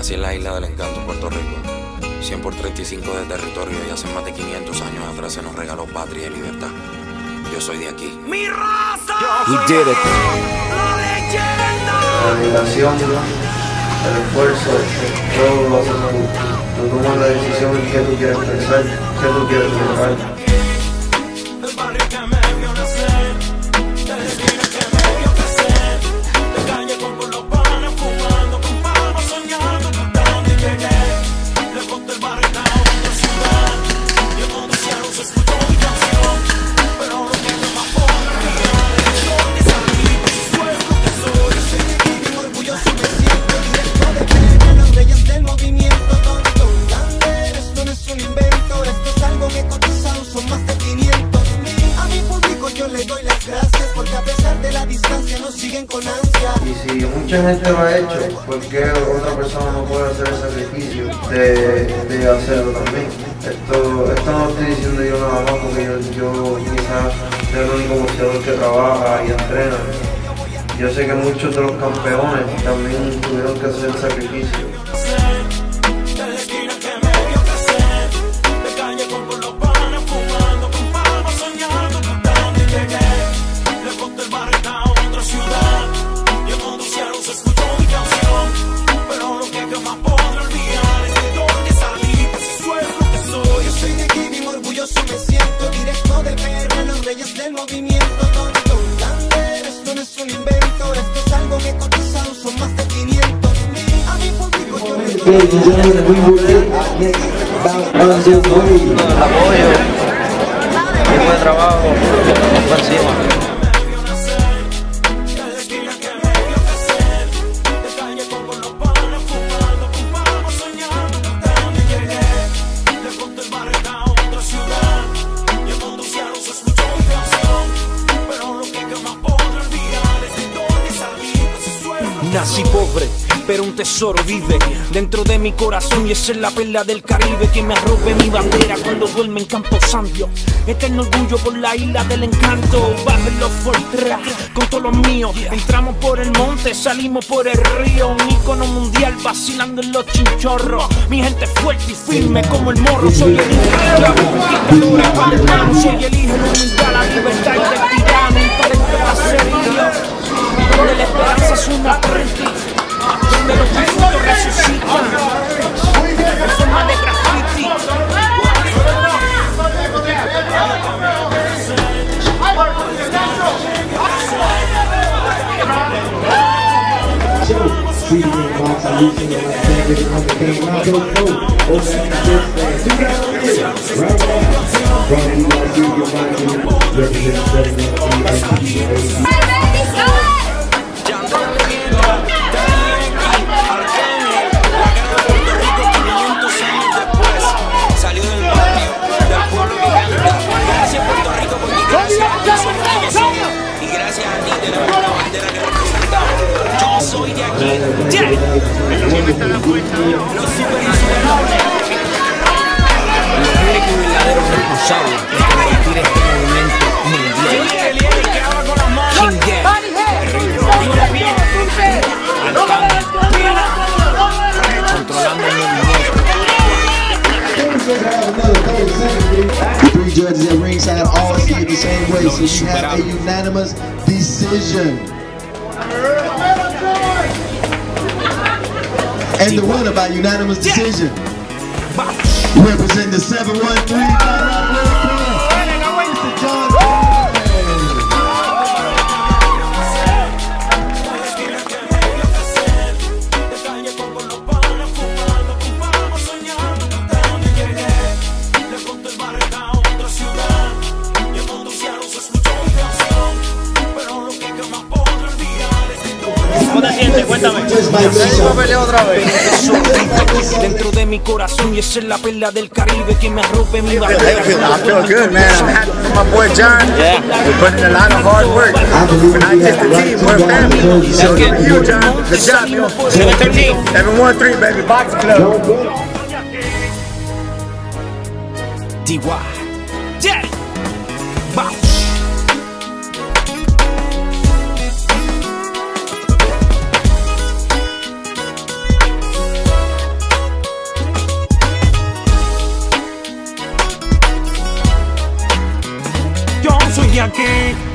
Nací en la isla del encanto, Puerto Rico. 100 por 35 de territorio y hace más de 500 años atrás se nos regaló patria y libertad. Yo soy de aquí. ¡Mi raza! We did it. ¡La leyenda! La dedicación, el esfuerzo, todo lo haces tú. Tú tomas la decisión en qué tú quieres pensar, qué tú quieres lograr. El barrio que me vio nacer, de la esquina que me vio crecer, de calle con los panas fumando, con palmas soñando, cantando y llegué. Lejos del barrio a otra ciudad, y en donde cielo se escuchó mi canción, pero lo que me más por olvidar es de dónde salí, pues fue lo que soy. Yo soy de aquí, bien orgulloso me siento, directo de Pena, los reyes del movimiento, Don Lander, esto no es un invento, esto es algo que cotizado, son más de 500. A mi público yo le doy las gracias, porque a pesar de la distancia nos siguen con ansia. Y si mucha gente lo ha hecho, ¿por qué otra persona no puede hacer el sacrificio de hacerlo también? Esto no estoy diciendo yo nada más porque yo quizás soy el único boxeador que trabaja y entrena. Yo sé que muchos de los campeones también tuvieron que hacer el sacrificio. Me siento directo de Perra, los reyes del movimiento, Don Lander, esto no es un invento, esto es algo que cotizado, son más de 500. A mi público yo le doy El apoyo, equipo de trabajo, por encima. Nací pobre, pero un tesoro vive dentro de mi corazón y esa es la perla del Caribe que me arrope mi bandera cuando duerme en Camposanto. Eterno orgullo por la isla del encanto, bajen los Fortras con todos los míos. Entramos por el monte, salimos por el río, un ícono mundial vacilando en los chinchorros. Mi gente fuerte y firme como el morro, soy el hijo, la conquistadora para el hermano, soy el hijo, la humildad, la libertad y del tirano, un talento caserío. Donde la esperanza es una aprendiz, donde los disfrutos resucitan en forma de graffiti. Y gracias a ti de la bandera que representamos. Yo soy de aquí. Los super insuperables. Los únicos y verdaderos responsables de convertir este movimiento mundial. Que habla con las manos. Controlando el movimiento. The three judges at ringside all see it the same way, so we have a unanimous decision. And the winner by unanimous decision, represent the 713. ¿Cómo te sientes? Cuéntame. Otra vez. Dentro de mi corazón y esa es la perla del Caribe que me arrope mi bandera. I feel good, man. I'm happy for my boy John. Yeah. We're putting in a lot of hard work. We're not just a team, we're a family. So for you, John, good job, yo. 713, baby. Box Club. DY. Yeah. Box. aquí.